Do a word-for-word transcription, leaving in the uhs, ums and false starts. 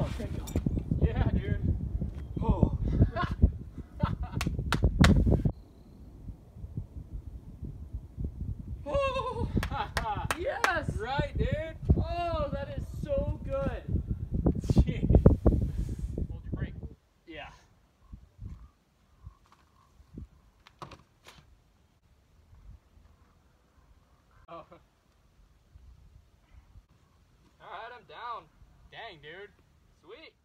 thank God. Yeah, dude. Oh. Oh. Yes. Right, dude. Oh, that is so good. Jeez. Hold your brake. Yeah. Oh. Alright, I'm down. Dang, dude. Sweet.